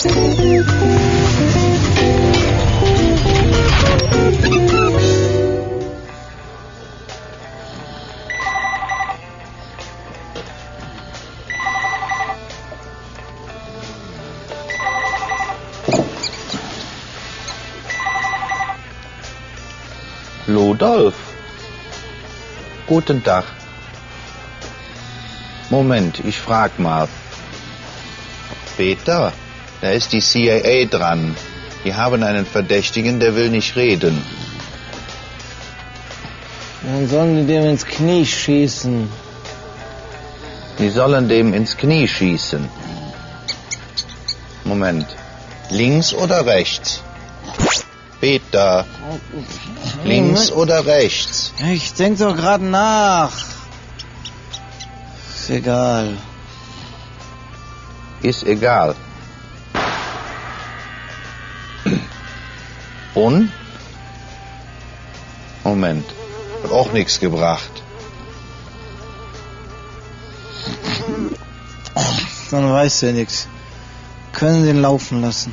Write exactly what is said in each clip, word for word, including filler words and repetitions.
Ludolf. Guten Tag. Moment, ich frag mal. Peter, da ist die C I A dran. Die haben einen Verdächtigen, der will nicht reden. Dann sollen die dem ins Knie schießen. Die sollen dem ins Knie schießen. Moment. Links oder rechts? Peter. Links oder rechts? Ich denk doch gerade nach. Ist egal. Ist egal. Und? Moment. Hat auch nichts gebracht. Dann weiß er nichts. Können den laufen lassen.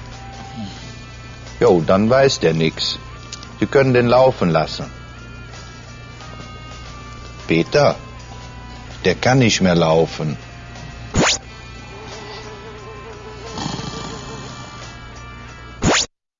Jo, dann weiß der nix. Sie können den laufen lassen. Peter, der kann nicht mehr laufen.